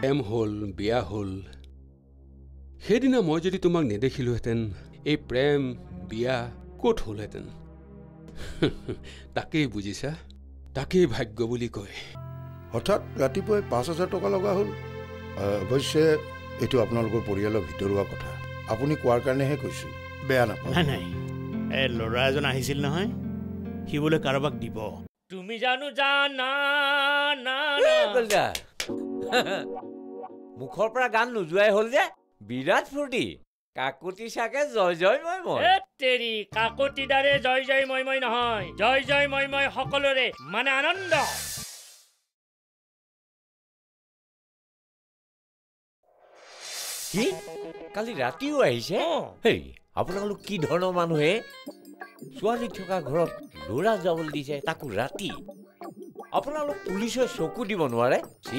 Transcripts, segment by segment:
প্ৰেম হ'ল বিয়া হ'ল সেইদিনা মই যদি তোমাক নেদেখিলোহেঁতেন এই প্ৰেম বিয়া ক'ত হ'লহেঁতেন তাকেই বুজিছা তাকেই ভাগ্য বুলি কয় হঠাৎ ৰাতিপুৱাই ৫,০০০ টকা লগা হ'ল অৱশ্যে এইটো আপোনালোকৰ পৰিয়ালৰ ভিতৰুৱা কথা আপুনি কোৱাৰ কাৰণেহে কৈছোঁ বেয়া নাপায় নাই এই ল'ৰা এজন আহিছিল নহয় সি বোলে কাৰোবাক দিব তুমি জানো জানা মুখৰ পৰা গান নোযোৱাই হ'ল যে বিৰাট ফূৰ্তি কাকতি চাগে জয় জয় মই মই তেৰি কাকতি দাৰে জয় জয় মই মই নহয় জয় জয় মই মই সকলোৰে মানে আনন্দ কি কালি ৰাতিও আহিছে হেই আপোনালোক কি ধৰণৰ মানুহে ছোৱালী থকা ঘৰত ল'ৰা যাবলৈ দিছে তাকো ৰাতি আপোনালোক পুলিচে চকু দিব নোৱাৰে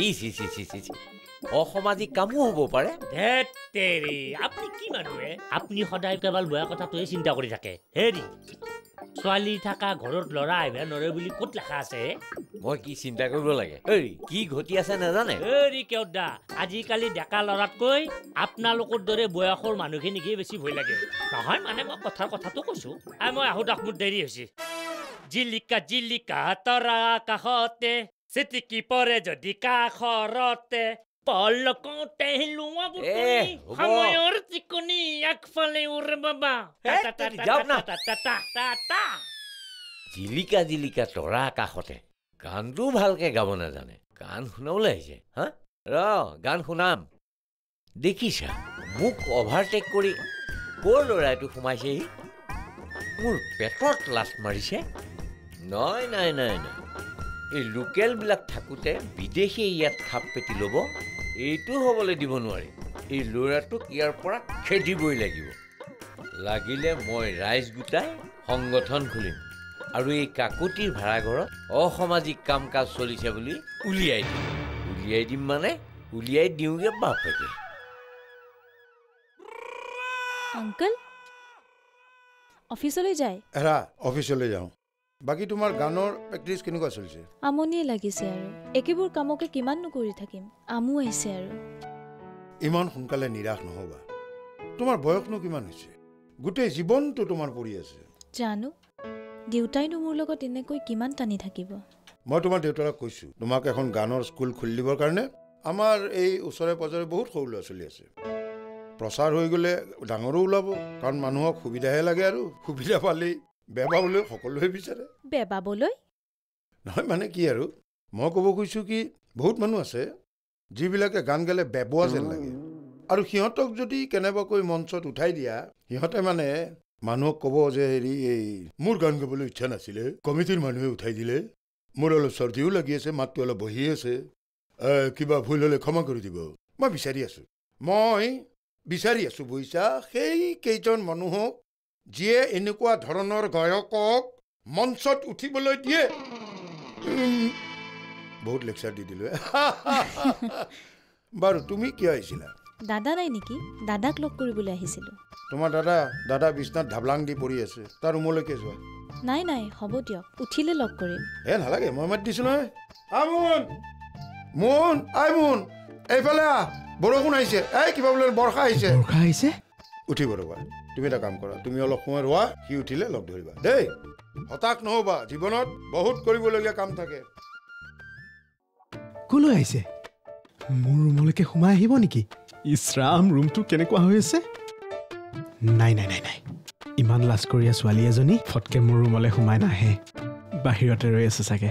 অসামাজিক কামো হ'ব পাৰে আপুনি কি মানুহে আপুনি সদায় কেৱল বেয়া কথাটোৱে চিন্তা কৰি থাকে হেৰি ছোৱালী থকা ঘৰত ল'ৰা আহিব নোৱাৰে বুলি ক'ত লেখা আছে মই কি চিন্তা কৰিব লাগে কি ঘটি আছে নাজানে কেওদা আজিকালি ডেকা ল'ৰাতকৈ আপোনালোকৰ দৰে বয়সৰ মানুহখিনিকে বেছি ভয় লাগে নহয় মানে মই কথাটো কৈছো মই আহোঁ মোৰ দেৰি হৈছে জিলিকা জিলিকা তৰা কাষতে চিটিকি পৰে যদি কাষৰতে পলকতে লোৱা সময়ৰ চিকনি আগফালে উৰে বাবা জিলিকা জিলিকা তৰা কাষতে গানটো ভালকে গাব নাজানে গান শুনাবলৈ আহিছে হা গান শুনাম দেখিছা মোক অভাৰটেক কৰি ক'ৰ ল'ৰাইটো সোমাইছেহি মোৰ পেটত লাচ মাৰিছে নাই নাই নাই নাই এই লোকেলবিলাক থাকোঁতে বিদেশী ইয়াত থাপ পেটি ল'ব এইটো হ'বলৈ দিব নোৱাৰি এই ল'ৰাটোক ইয়াৰ পৰা খেদিবই লাগিব লাগিলে মই ৰাইজ গোটাই সংগঠন খুলিম আৰু এই কাকতিৰ ভাড়াঘৰত অসামাজিক কাম কাজ চলিছে বুলি উলিয়াই দিম মানে উলিয়াই দিওঁগে বাপেকে আংকল অফিচলৈ যায় এৰা অফিচলৈ যাওঁ বাকী তোমাৰ গানৰ প্ৰেক্টিছ কেনেকুৱা চলিছে আমনিয়ে লাগিছে আৰু একেবোৰ কামকে কিমাননো কৰি থাকিম আমো আহিছে আৰু ইমান সোনকালে নিৰাশ নহবা তোমাৰ বয়সনো কিমান হৈছে গোটেই জীৱনটো তোমাৰ পৰি আছে জানো দেউতাইনো মোৰ লগত এনেকৈ কিমান টানি থাকিব মই তোমাৰ দেউতাক কৈছোঁ তোমাক এখন গানৰ স্কুল খুলি দিবৰ কাৰণে আমাৰ এই ওচৰে পাজৰে বহুত সৰু ল'ৰা ছোৱালী আছে প্ৰচাৰ হৈ গ'লে ডাঙৰো ওলাব কাৰণ মানুহক সুবিধাহে লাগে আৰু সুবিধা পালেই বেবাবলৈ সকলোৱে বিচাৰে বেবাবলৈ নহয় মানে কি আৰু মই ক'ব খুজিছোঁ কি বহুত মানুহ আছে যিবিলাকে গান গালে বেবোৱা যেন লাগে আৰু সিহঁতক যদি কেনেবাকৈ মঞ্চত উঠাই দিয়া সিহঁতে মানে মানুহক ক'ব যে হেৰি এই মোৰ গান গাবলৈ ইচ্ছা নাছিলে কমিটিৰ মানুহে উঠাই দিলে মোৰ অলপ চৰ্দিও লাগি আছে মাতটো অলপ বহি আছে কিবা ভুল হ'লে ক্ষমা কৰি দিব মই বিচাৰি আছোঁ বুজিছা সেই কেইজন মানুহক যিয়ে এনেকুৱা ধৰণৰ গায়কক মঞ্চত উঠিবলৈ দিয়ে বহুত লেকচাৰ দি দিলোঁ বাৰু তুমি কিয় আহিছিলা দাদা নাই নেকি দাদাক লগ কৰিবলৈ আহিছিলোঁ তোমাৰ দাদা বিছনাত ঢাবলাং দি পৰি আছে তাৰ ৰুমলৈকে যোৱা নাই নাই হ'ব দিয়ক উঠিলে লগ কৰিম নালাগে মই মাত দিছোঁ নহয় মোন এইফালে বৰষুণ আহিছে কিবা বোলে বৰ্ষা আহিছে উঠিব ৰ'বা তুমি এটা কাম কৰা তুমি অলপ সময় ৰোৱা সি উঠিলে লগ ধৰিবা দেই হতাশ নহ'বা জীৱনত বহুত কৰিবলগীয়া কাম থাকে ক'লৈ আহিছে মোৰ ৰুমলৈকে সোমাই আহিব নেকি ইছৰাম ৰুমটো কেনেকুৱা হৈ আছে নাই ইমান লাজকৰীয়া ছোৱালী এজনী ফটকে মোৰ ৰুমলৈ সোমাই নাহে বাহিৰতে ৰৈ আছে চাগে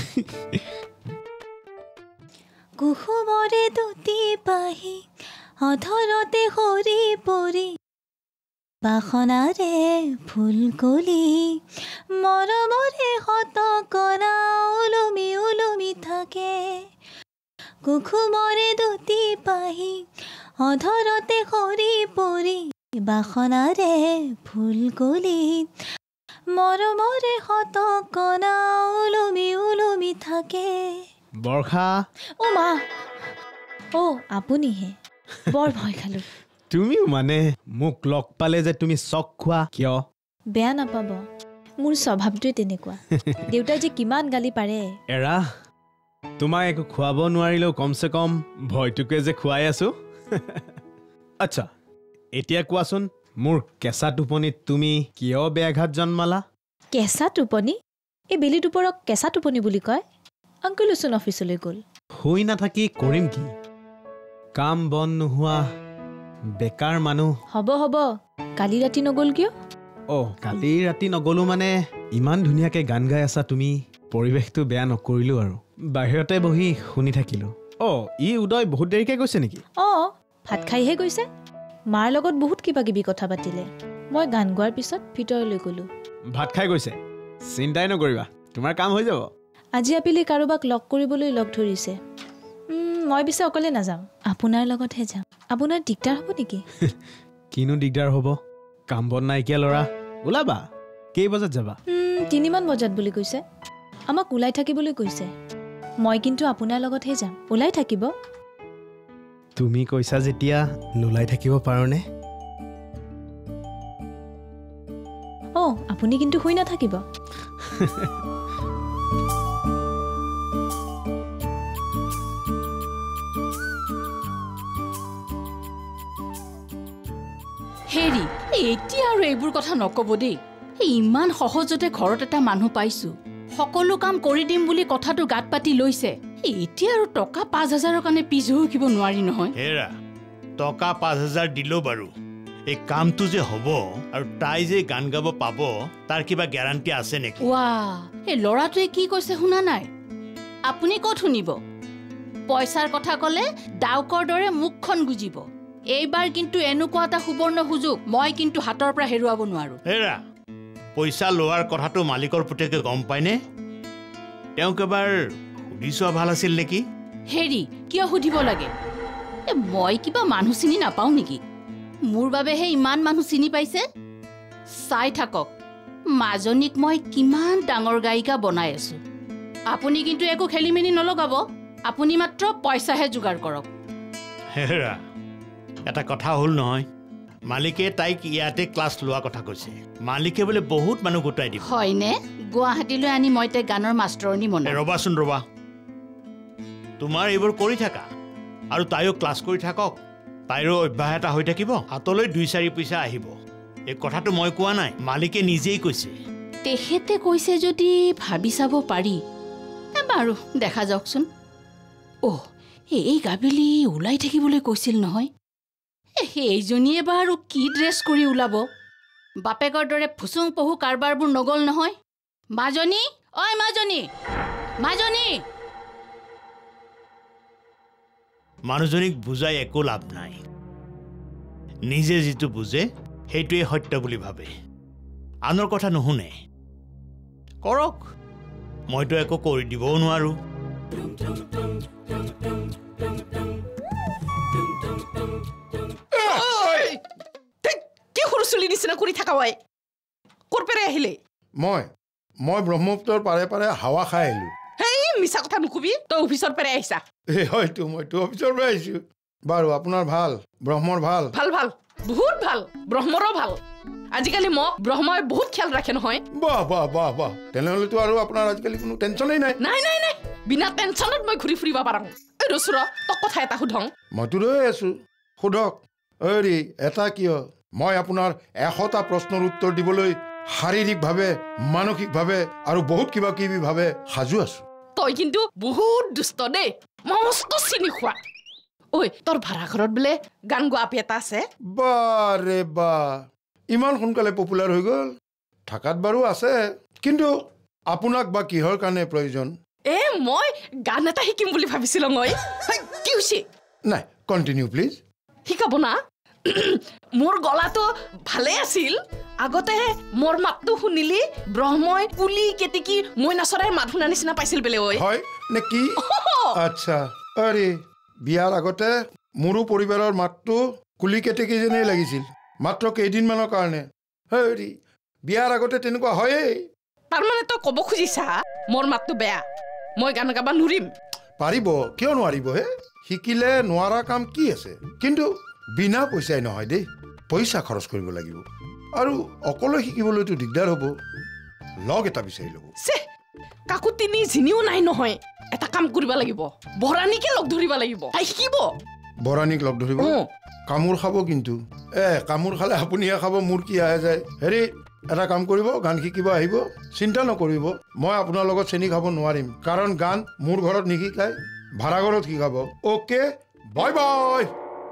কুহুমৰে দুটি পাহি অধৰতে সৰি পৰি বাসনাৰে ফুল কলি মৰমৰে শতকৰা ওলমি ওলমি থাকে কুহুমৰে দুটি পাহি অধৰতে সৰি পৰি বাসনাৰে ফুল কলি মৰমৰে শতকৰা ওলমি ওলমি থাকে বৰ্ষা মা আপুনিহে বৰ ভয় খালোঁ তুমিও মানে মোক লগ পালে যে তুমি চক খোৱা কিয় বেয়া নাপাব মোৰ স্বভাৱটোৱে তেনেকুৱা দেউতাই যে কিমান গালি পাৰে এৰা তোমাক একো খুৱাব নোৱাৰিলেও কমচে কম ভয়টোকে যে খুৱাই আছো আচ্ছা এতিয়া কোৱাচোন মোৰ কেঁচা টোপনিত তুমি কিয় ব্যাঘাত জন্মালা কেঁচা টোপনি এই বেলি দুপৰক কেঁচা টোপনি বুলি কয় আংকুলচোন অফিচলৈ গ'ল শুই নাথাকি কৰিম কি কাম বন নোহোৱা বেকাৰ মানুহ হ'ব কালি ৰাতি নগ'ল কিয় কালি ৰাতি নগ'লো মানে ইমান ধুনীয়াকৈ গান গাই আছা তুমি পৰিৱেশটো বেয়া নকৰিলো আৰু বাহিৰতে বহি শুনি থাকিলো ই উদয় বহুত দেৰিকৈ গৈছে নেকি ভাত খাইহে গৈছে মাৰ লগত বহুত কিবা কিবি কথা পাতিলে মই গান গোৱাৰ পিছত ভিতৰলৈ গ'লো ভাত খাই গৈছে চিন্তাই নকৰিবা তোমাৰ কাম হৈ যাব আজি আপিলি কাৰোবাক লগ কৰিবলৈ লগ ধৰিছে মই পিছে অকলে নাযাম আপোনাৰ লগতহে যাম আপোনাৰ দিগদাৰ হ'ব নেকি কিনো দিগদাৰ হ'ব কাম বন নাইকিয়া ল'ৰা ওলাবা কেই বজাত যাবা 3 বজাত বুলি কৈছে আমাক ওলাই থাকিবলৈ কৈছে মই কিন্তু আপোনাৰ লগতহে যাম ওলাই থাকিব তুমি কৈছা যেতিয়া নোলাই থাকিব পাৰোনে আপুনি কিন্তু শুই নাথাকিব হেৰি এতিয়া আৰু এইবোৰ কথা নকব দেই ইমান সহজতে ঘৰত এটা মানুহ পাইছো সকলো কাম কৰি দিম বুলি কথাটো গাত পাতি লৈছে এতিয়া আৰু টকা 5,000ৰ কাৰণে পিছ হুকিব নোৱাৰি নহয় হেৰা টকা 5,000 দিলো বাৰু এই কামটো যে হ'ব আৰু তাই যে গান গাব পাব তাৰ কিবা গ্যাৰান্টি আছে নেকি এই ল'ৰাটোৱে কি কৈছে শুনা নাই আপুনি ক'ত শুনিব পইচাৰ কথা ক'লে ডাউকৰ দৰে মুখখন গুজিব এইবাৰ কিন্তু এনেকুৱা এটা সুবৰ্ণ সুযোগ মই কিন্তু হাতৰ পৰা হেৰুৱাব নোৱাৰো হেৰা পইচা লোৱাৰ কথাটো মালিকৰ পুতেকে গম পায়নে তেওঁক এবাৰ সুধি চোৱা ভাল আছিল নেকি হেৰি কিয় সুধিব লাগে মই কিবা মানুহ চিনি নাপাওঁ নেকি মোৰ বাবেহে ইমান মানুহ চিনি পাইছে চাই থাকক মাজনীক মই কিমান ডাঙৰ গায়িকা বনাই আছো আপুনি কিন্তু একো খেলিমেলি নলগাব আপুনি মাত্ৰ পইচাহে যোগাৰ কৰক হেৰা এটা কথা হ'ল নহয় মালিকে তাইক ইয়াতে ক্লাছ লোৱা কথা কৈছে মালিকে বোলে বহুত মানুহ গোটাই দিব হয়নে গুৱাহাটীলৈ আনি মই তাইক গানৰ মাষ্টৰণী বনাম ৰবাচোন ৰবা তোমাৰ এইবোৰ কৰি থাকা আৰু তাইও ক্লাছ কৰি থাকক তাইৰো অভ্যাস এটা হৈ থাকিব হাতলৈ 2-4 পইচা আহিব এই কথাটো মই কোৱা নাই মালিকে নিজেই কৈছে তেখেতে কৈছে যদি ভাবি চাব পাৰি বাৰু দেখা যাওকচোন এই গাবিলি ওলাই থাকিবলৈ কৈছিল নহয় সেইজনীয়ে বাৰু কি ড্ৰেছ কৰি ওলাব বাপেকৰ দৰে ফুচুং পহু কাৰবাৰবোৰ নগল নহয় মাজনী মাজনী মানুহজনীক বুজাই একো লাভ নাই নিজে যিটো বুজে সেইটোৱে সত্য বুলি ভাবে আনৰ কথা নুশুনে কৰক মইতো একো কৰি দিবও নোৱাৰো কি সৰুচুলি নিচিনা কৰি থাকা হয় ক'ৰ পৰা আহিলে মই ব্ৰহ্মপুত্ৰৰ পাৰে পাৰে হাৱা খাই আহিলো মিছা কথা নুকুবি তই অফিচৰ পৰা আহিছা হয়তো মইতো অফিচৰ পৰা আহিছো বাৰু আপোনাৰ ভাল ব্ৰহ্মৰ ভাল ভাল বহুত ভাল ব্ৰহ্মৰো ভাল আজিকালি মোক ব্ৰহ্মই বহুত খেয়াল ৰাখে নহয় বাহ তেনেহ'লেতো আৰু আপোনাৰ আজিকালি কোনো টেনচনেই নাই নাই বিনা টেনচনত মই ঘূৰি ফুৰিব পাৰোঁ ৰচুৰ তোক কথা এটা সোধং মইতো ৰৈ আছো সোধক এটা কিয় মই আপোনাৰ 100টা প্ৰশ্নৰ উত্তৰ দিবলৈ শাৰীৰিকভাৱে মানসিকভাৱে আৰু বহুত কিবা কিবি ভাৱে সাজু আছো তই কিন্তু বহুত দুষ্ট দেই মস্ত চিনি খোৱা তোৰ ভাড়া ঘৰত বোলে গান গোৱা আপি এটা আছে বাৰে ইমান সোনকালে পপুলাৰ হৈ গ'ল থাকাত বাৰু আছে কিন্তু আপোনাক বা কিহৰ কাৰণে প্ৰয়োজন মই গান এটা শিকিম বুলি ভাবিছিলো মই কি হৈছে নাই কণ্টিনিউ প্লিজ শিকাব না মোৰ গলাটো ভালে আছিল আগতে মোৰ মাতটো শুনিলি ব্ৰহ্মই কুলি কেতেকি মই নাচৰাই মাত শুনা নিচিনা পাইছিল বোলে হয় নেকি আচ্ছা বিয়াৰ আগতে মোৰো পৰিবাৰৰ মাতটো কুলি কেতেকি যেনেই লাগিছিল মাত্ৰ কেইদিনমানৰ কাৰণে বিয়াৰ আগতে তেনেকুৱা হয়েই তাৰমানে তই ক'ব খুজিছা মোৰ মাতটো বেয়া মই গান গাব নোৱাৰিম পাৰিব কিয় নোৱাৰিব শিকিলে নোৱাৰা কাম কি আছে কিন্তু বিনা পইচাই নহয় দেই পইচা খৰচ কৰিব লাগিব আৰু অকলে শিকিবলৈতো দিগদাৰ হ'ব লগ এটা বিচাৰি ল'ব কাকো তিনি জিনিও নাই নহয় এটা কাম কৰিব লাগিব বৰাণীকে লগ ধৰিব লাগিব তাই শিকিব বৰাণীক লগ ধৰিব কামোৰ খাব কিন্তু কামোৰ খালে আপুনিহে খাব মোৰ কি আহে যায় হেৰি এটা কাম কৰিব গান শিকিব আহিব চিন্তা নকৰিব মই আপোনাৰ লগত চেনি খাব নোৱাৰিম কাৰণ গান মোৰ ঘৰত নিশিকায় ভাড়া ঘৰত শিকাব অ'কে বাই বাই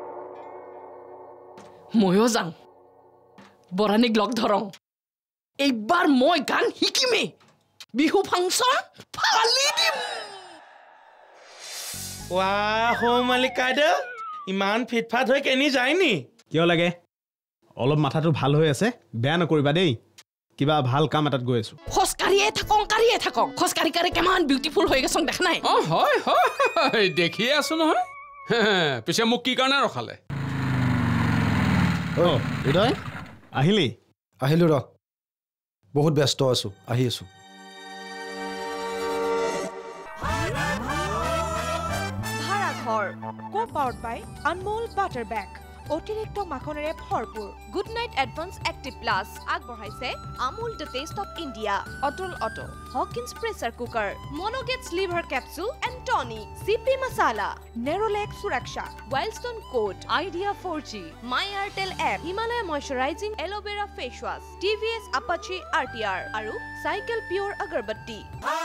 ময়ো যাওঁ বৰাণীক লগ ধৰং এইবাৰ মই গান শিকিমেই বিহু ফাংচন ফালি দিম মালিক কাইদেউ ইমান ফিটফাট হৈ কেনি যায় নি কিয় লাগে অলপ মাথাটো ভাল হৈ আছে বেয়া নকৰিবা দেই কিবা ভাল কাম এটাত গৈ আছো খোজকাঢ়িয়ে থাকক খোজকাঢ়ি কাঢ়ি কিমান বিউটিফুল হৈ গৈছ দেখা নাই হয় হয় দেখিয়ে আছো নহয় পিছে মোক কি কাৰণে ৰখালে হৃদয় আহিলি আহিলো ৰ বহুত ব্যস্ত আছো আহি আছো ভাড়াঘৰ কো-পাৱাৰ্ড বাই অনমোল বাটাৰ বেগ অতিৰিক্ত মাখনেৰে ভৰপূৰ good night advance active plus আগবঢ়াইছে Amul the taste of India অটল অটো হকিন্স প্ৰেছাৰ কুকাৰ মনোগেটছ লিভাৰ কেপচুল এণ্ড টনিক চিপি masala Nerolac Suraksha Wildstone code Idea 4G my Airtel app Himalaya moisturising aloe vera face wash TVS Apache RTR আৰু cycle pure agarbatti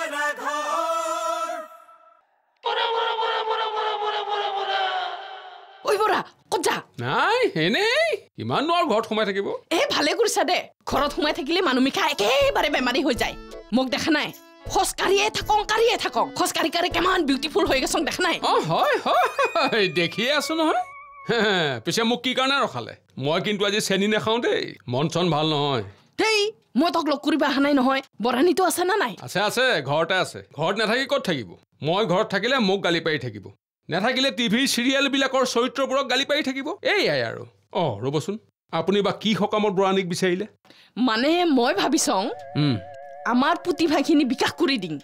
ঐ বৰা ক'ত যা নাই এনেই ইমান নোৱাৰ ঘৰত সোমাই থাকিব ভালে কৰিছা দে ঘৰত সোমাই থাকিলে মানুহ মিঠা একেবাৰে বেমাৰী হৈ যায় মোক দেখা নাই খোজকাঢ়িয়ে থাকক খোজকাঢ়ি কাঢ়ি কিমান বিউটিফুল হৈ গৈছ দেখা নাই হয় হয় দেখিয়ে আছো নহয় পিছে মোক কি কাৰণে ৰখালে মই কিন্তু আজি চেনি নাখাওঁ দেই মন চন ভাল নহয় দেই মই তোক লগ কৰিব অহা নাই নহয় বৰাণীটো আছে না নাই আছে ঘৰতে আছে ঘৰত নাথাকি ক'ত থাকিব মই ঘৰত থাকিলে মোক গালি পাৰি থাকিব নাথাকিলে টিভিৰ চিৰিয়েলবিলাকৰ চৰিত্ৰবোৰক গালি পাৰি থাকিব এইয়াই আৰু ৰ'বচোন আপুনি বা কি সকামত বৰাণীক বিচাৰিলে মানে মই ভাবিছোঁ আমাৰ প্ৰতিভাখিনি বিকাশ কৰি দিম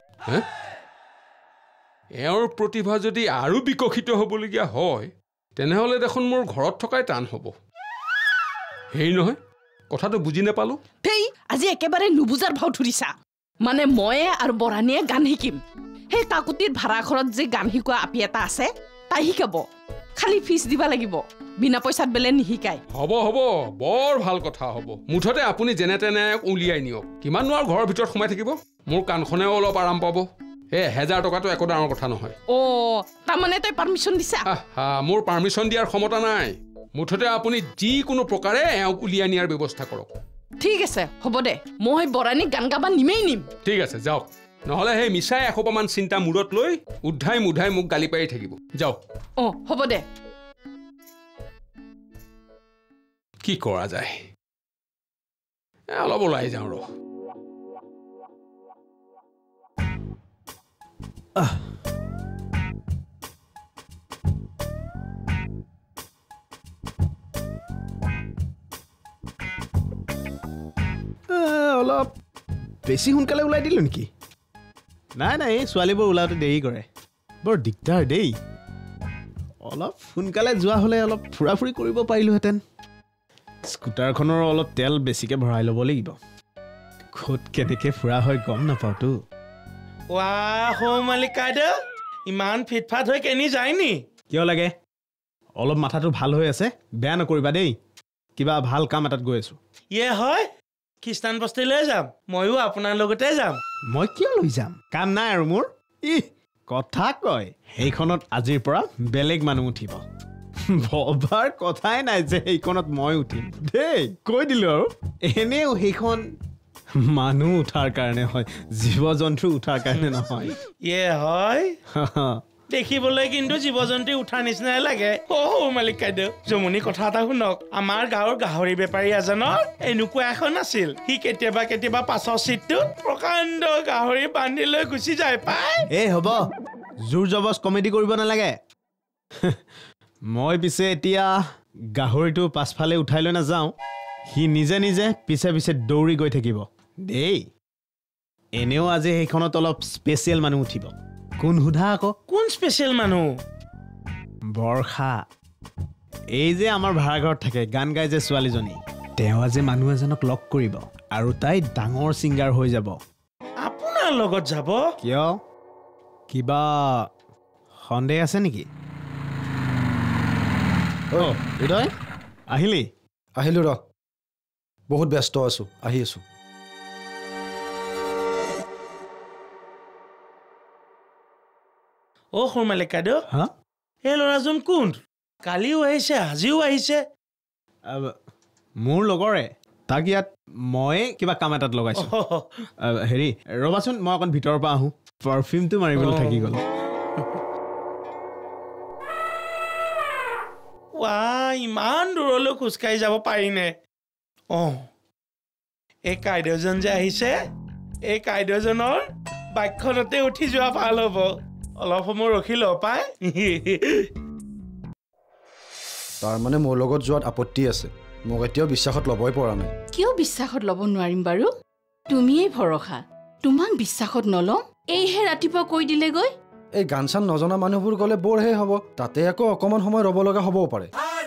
এওঁৰ প্ৰতিভা যদি আৰু বিকশিত হ'বলগীয়া হয় তেনেহ'লে দেখোন মোৰ ঘৰত থকাই টান হ'ব হেৰি নহয় কথাটো বুজি নাপালোঁ দেই আজি একেবাৰে নুবুজাৰ ভাও ধৰিছা মানে ময়ে আৰু বৰাণীয়ে গান শিকিম সেই কাকুতিৰ ভাড়া ঘৰত যে গান শিকোৱা আপি এটা আছে তাই শিকাব খালি ফিজ দিব লাগিব বিনা পইচাত বেলে নিশিকায় হ'ব বৰ ভাল কথা হ'ব মুঠতে আপুনি যেনে তেনে উলিয়াই নিয়ক কিমান নোৱাৰ ঘৰৰ ভিতৰত সোমাই থাকিব মোৰ কাণখনেও অলপ আৰাম পাব 1000 টকাটো একো ডাঙৰ কথা নহয় তাৰমানে তই পাৰ্মিশ্যন দিছা মোৰ পাৰ্মিশ্যন দিয়াৰ ক্ষমতা নাই মুঠতে আপুনি যিকোনো প্ৰকাৰে এওঁক উলিয়াই নিয়াৰ ব্যৱস্থা কৰক ঠিক আছে হ'ব দে মই বৰাণীক গান গাবা নিমেই নিম ঠিক আছে যাওক নহ'লে সেই মিছাই এসোপামান চিন্তা মূৰত লৈ উদ্ধাই মুধাই মোক গালি পাৰি থাকিব যাওক হ'ব দে কি কৰা যায় অলপ ওলাই যাওঁ অলপ বেছি সোনকালে ওলাই দিলোঁ নেকি নাই এই ছোৱালীবোৰ ওলাওঁতে দেৰি কৰে বৰ দিগদাৰ দেই অলপ সোনকালে যোৱা হ'লে অলপ ফুৰা ফুৰি কৰিব পাৰিলোহেঁতেন স্কুটাৰখনৰ অলপ তেল বেছিকৈ ভৰাই ল'ব লাগিব ক'ত কেনেকৈ ফুৰা হয় গম নাপাওঁতো মালিক কাইদেউ ইমান ফিটফাট হৈ কেনি যায় নি কিয় লাগে অলপ মাথাটো ভাল হৈ আছে বেয়া নকৰিবা দেই কিবা ভাল কাম এটাত গৈ আছো হয় খ্ৰীষ্টান বস্তিলৈ যাম ময়ো আপোনাৰ লগতে যাম মই কিয় লৈ যাম কাম নাই আৰু মোৰ কথা কয় সেইখনত আজিৰ পৰা বেলেগ মানুহ উঠিব ভবাৰ কথাই নাই যে সেইখনত মই উঠিম দেই কৈ দিলো আৰু এনেও সেইখন মানুহ উঠাৰ কাৰণে হয় জীৱ জন্তু উঠাৰ কাৰণে নহয় হয় দেখিবলৈ কিন্তু জীৱ জন্তু উঠাৰ নিচিনাই লাগে মালিক কাইদেউ জমনি কথা এটা শুনক আমাৰ গাঁৱৰ গাহৰি বেপাৰী এজনৰ এনেকুৱা এখন আছিল সি কেতিয়াবা পাছৰ চিটটোত প্ৰকাণ্ড গাহৰি বান্ধি লৈ গুচি যায় পাই হ'ব জোৰ জবজ কমেডি কৰিব নালাগে মই পিছে এতিয়া গাহৰিটো পাছফালে উঠাই লৈ নাযাওঁ সি নিজে নিজে পিছে দৌৰি গৈ থাকিব দেই এনেও আজি সেইখনত অলপ স্পেচিয়েল মানুহ উঠিব কোন সোধা আকৌ কোন স্পেচিয়েল মানুহ বৰ্ষা এই যে আমাৰ ভাড়াঘৰত থাকে গান গাই যে ছোৱালীজনী তেওঁ আজি মানুহ এজনক লগ কৰিব আৰু তাই ডাঙৰ ছিংগাৰ হৈ যাব আপোনাৰ লগত যাব কিয় কিবা সন্দেহ আছে নেকি? উদয় আহিলি? আহিলোঁ ৰ, বহুত ব্যস্ত আছোঁ, আহি আছোঁ। সৰু মালিক কাইদেউ, এই ল'ৰাজন কোন? কালিও আহিছে, আজিও আহিছে। মোৰ লগৰে, তাক ইয়াত মই কিবা কাম এটাত লগাইছোঁ। হেৰি ৰ'বাচোন, মই অকণ ভিতৰৰ পৰা আহোঁ, পাৰফিউমটো মাৰিবলৈ থাকি গ'ল। ইমান দূৰলৈ খোজকাঢ়ি যাব পাৰিনে? এই কাইদেউজন যে আহিছে, এই কাইদেউজনৰ বাইকখনতে উঠি যোৱা ভাল হ'ব। অলপ সময় ৰখি ল পাই। তাৰমানে মোৰ লগত যোৱাত আপত্তি আছে। মোক এতিয়াও বিশ্বাসত ল'বই পৰা নাই। কিয় বিশ্বাসত ল'ব নোৱাৰিম বাৰু? তুমিয়েই ভৰসা, তোমাক বিশ্বাসত নলওঁ। এইহে ৰাতিপুৱা কৈ দিলেগৈ। এই গান চান নজনা মানুহবোৰ গ'লে বৰহে হ'ব, তাতে আকৌ অকণমান সময় ৰ'ব লগা হ'বও পাৰে।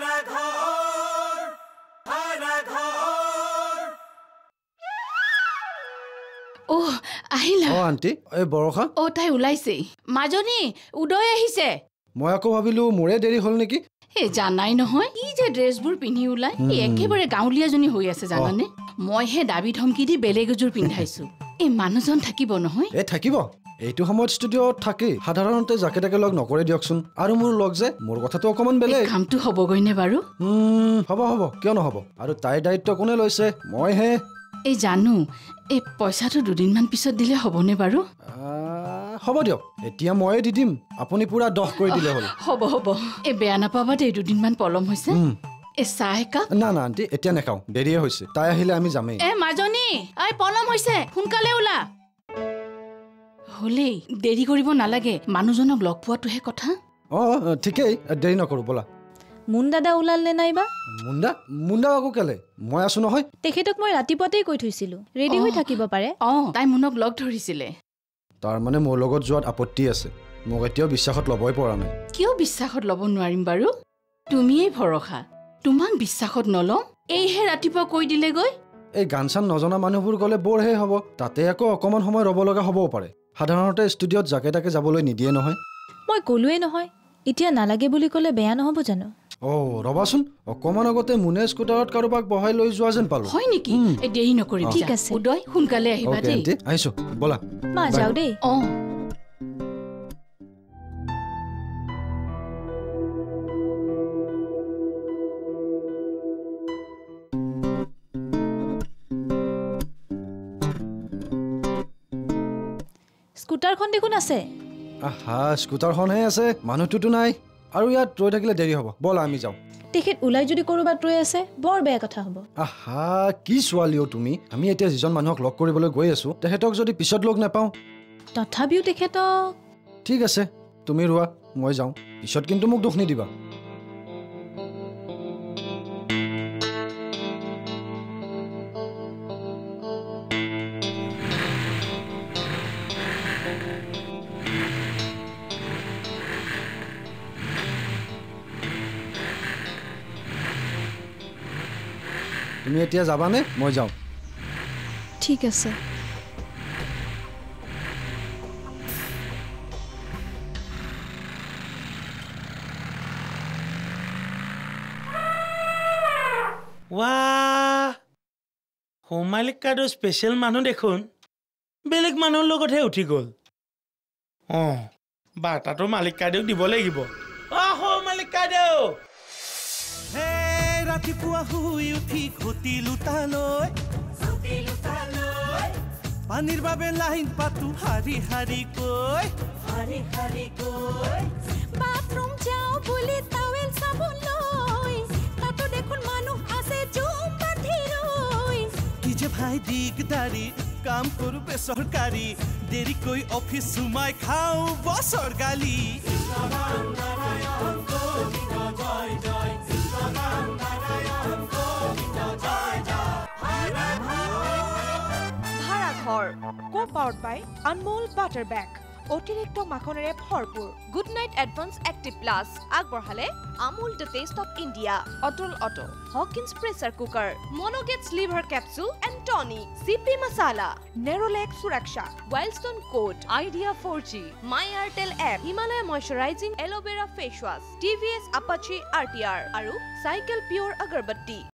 আহিলা? আণ্টি, এই বৰষা। তাই ওলাইছেই। মাজনী, উদয় আহিছে। মই আকৌ ভাবিলোঁ মোৰে দেৰি হ'ল নেকি। জানাই নহয়, ই যে ড্ৰেছবোৰ পিন্ধি ওলাই, একেবাৰে গাঁৱলীয়াজনী হৈ আছে জানানে? মইহে দাবী ধমকি দি বেলেগ এযোৰ পিন্ধাইছো। এই মানুহজন থাকিব নহয়? থাকিব। এইটো সময়ত ষ্টুডিঅ'ত থাকেই। সাধাৰণতে যাকে তাকে লগ নকৰে দিয়কচোন। আৰু মোৰ লগ যে, মোৰ কথাটো অকণমান বেলেগ। কামটো হ'বগৈনে বাৰু? হ'ব, কিয় নহ'ব। আৰু তাইৰ দায়িত্ব কোনে লৈছে? মইহে। জানো, এই পইচাটো দুদিনমান পিছত দিলে হ'বনে বাৰু? হ'ব দিয়ক, এতিয়া ময়ে দি দিম। আপুনি পুৰা 10 কৰি দিলে হ'ল। হ'ব। বেয়া নাপাবা দেই, দুদিনমান পলম হৈছে। চাহ একাপ? না আণ্টি, এতিয়া নাখাওঁ, দেৰিয়ে হৈছে। তাই আহিলে আমি যামেই। মাজনী, পলম হৈছে, সোনকালে ওলা। হ'লেই, দেৰি কৰিব নালাগে। মানুহজনক লগ পোৱাটোহে কথা। ঠিকেই, দেৰি নকৰোঁ, ব'লা। মুন দাদা ওলাল নে নাইবা? মুন্দা আকৌ কেলে? মই আছো নহয়। তেখেতক মই ৰাতিপুৱাতেই কৈ থৈছিলোঁ, ৰেডি হৈ থাকিব পাৰে। তাই মুনক লগ ধৰিছিলে। তাৰমানে মোৰ লগত যোৱাত আপত্তি আছে। মোক এতিয়াও বিশ্বাসত ল'বই পৰা নাই। কিয় বিশ্বাসত ল'ব নোৱাৰিম বাৰু? তুমিয়েই ভৰসা, তোমাক বিশ্বাসত নলওঁ। এইহে ৰাতিপুৱা কৈ দিলেগৈ। এই গান চান নজনা মানুহবোৰ গ'লে বৰহে হ'ব, তাতে আকৌ অকণমান সময় ৰ'ব লগা হ'বও পাৰে। সাধাৰণতে ষ্টুডিঅ'ত যাকে তাকে যাবলৈ নিদিয়ে নহয়। মই ক'লোৱেই নহয়, এতিয়া নালাগে বুলি ক'লে বেয়া নহ'ব জানো? ৰবাচোন, অকণমান আগতে মুনে স্কুটাৰত কাৰোবাক বহাই লৈ যোৱা যেন পালোঁ। হয় নেকি? দেৰি নকৰিবা। ঠিক আছে উদয়, সোনকালে আহিবা দেই। আহিছো, ব'লা। মা যাওঁ দেই। স্কুটাৰখন দেখোন আছে। স্কুটাৰখনহে আছে, মানুহটোতো নাই। আৰু ইয়াত ৰৈ থাকিলে দেৰি হ'ব, ব'লা আমি যাওঁ। তেখেত ওলাই যদি ক'ৰবাত ৰৈ আছে, বৰ বেয়া কথা হ'ব। কি ছোৱালীও তুমি। আমি এতিয়া যিজন মানুহক লগ কৰিবলৈ গৈ আছো, তেখেতক যদি পিছত লগ নাপাওঁ। তথাপিও তেখেতক। ঠিক আছে, তুমি ৰোৱা, মই যাওঁ। পিছত কিন্তু মোক দুখ নিদিবা। তুমি এতিয়া যাবানে? মই যাওঁ। ঠিক আছে। মালিক কাইদেউ স্পেচিয়েল মানুহ দেখোন। বেলেগ মানুহৰ লগতহে উঠি গ'ল। বাৰ্তাটো মালিক কাইদেউক দিব লাগিব। মালিক কাইদেউ, ৰাতিপুৱা শুই উঠি ঘটি লুটালৈ পানীৰ বাবে লাইন পাতো হাৰি হাৰি কৈ বাথৰুম যাওঁ বুলি টাৱেল চাবোন লৈ তাতো দেখোন মানুহ আছে জুম বান্ধি ৰৈ। কি যে ভাই দিগদাৰি, কাম কৰো বেচৰকাৰী, দেৰিকৈ অফিচ সোমাই খাওঁ বছৰ গালি। ভাড়াঘৰ, কো-পাৱাৰ্ড বাই আনমোল বাটাৰ বেগ, অতিৰিক্ত মাখনেৰে ভৰপূৰ good night advance active plus আগবঢ়ালে Amul the taste of India অটল অটো হকিন্স প্ৰেছাৰ কুকাৰ মনোগেটছ লিভাৰ কেপচুল এণ্ড টনিক চিপি masala Nerolac Suraksha Wildstone code Idea 4G my Airtel app Himalaya moisturising aloe vera face wash TVS Apache RTR আৰু cycle pure agarbatti